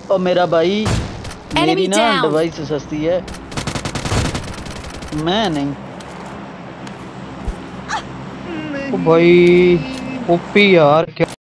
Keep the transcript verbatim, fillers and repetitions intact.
और मेरा भाई, मेरी Enemy ना down! डिवाइस सस्ती है, मैं नहीं। ओ भाई, ओपी यार क्या